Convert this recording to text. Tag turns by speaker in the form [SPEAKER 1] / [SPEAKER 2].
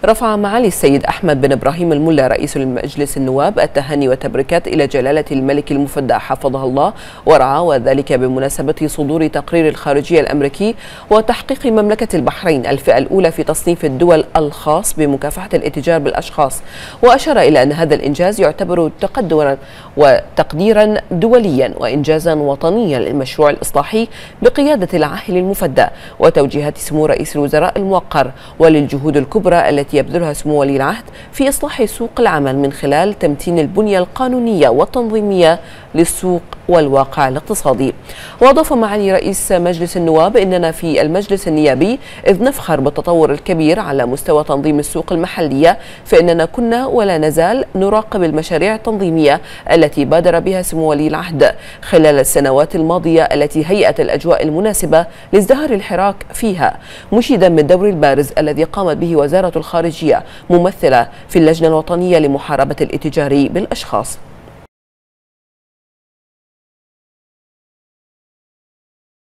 [SPEAKER 1] رفع معالي السيد أحمد بن إبراهيم الملا رئيس المجلس النواب التهاني والتبريكات إلى جلالة الملك المفدى حفظه الله ورعاه، وذلك بمناسبة صدور تقرير الخارجية الأمريكي وتحقيق مملكة البحرين الفئة الأولى في تصنيف الدول الخاص بمكافحة الاتجار بالأشخاص. وأشار إلى أن هذا الإنجاز يعتبر تقدما وتقديرا دوليا وإنجازا وطنيا للمشروع الإصلاحي بقيادة العاهل المفدى وتوجيهات سمو رئيس الوزراء الموقر، وللجهود الكبرى التي يبذلها سمو ولي العهد في إصلاح سوق العمل من خلال تمتين البنية القانونية والتنظيمية للسوق والواقع الاقتصادي. وأضاف معالي رئيس مجلس النواب إننا في المجلس النيابي إذ نفخر بالتطور الكبير على مستوى تنظيم السوق المحلية، فإننا كنا ولا نزال نراقب المشاريع التنظيمية التي بادر بها سمو ولي العهد خلال السنوات الماضية التي هيأت الأجواء المناسبة لازدهار الحراك فيها، مشيدا بالدور البارز الذي قامت به وزارة الخارجية ممثلة في اللجنة الوطنية لمحاربة الاتجار بالأشخاص.